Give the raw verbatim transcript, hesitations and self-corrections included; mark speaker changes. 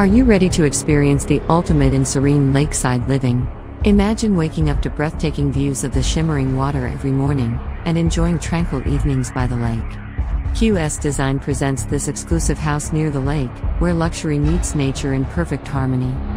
Speaker 1: Are you ready to experience the ultimate in serene lakeside living? Imagine waking up to breathtaking views of the shimmering water every morning, and enjoying tranquil evenings by the lake. Q S Design presents this exclusive house near the lake, where luxury meets nature in perfect harmony.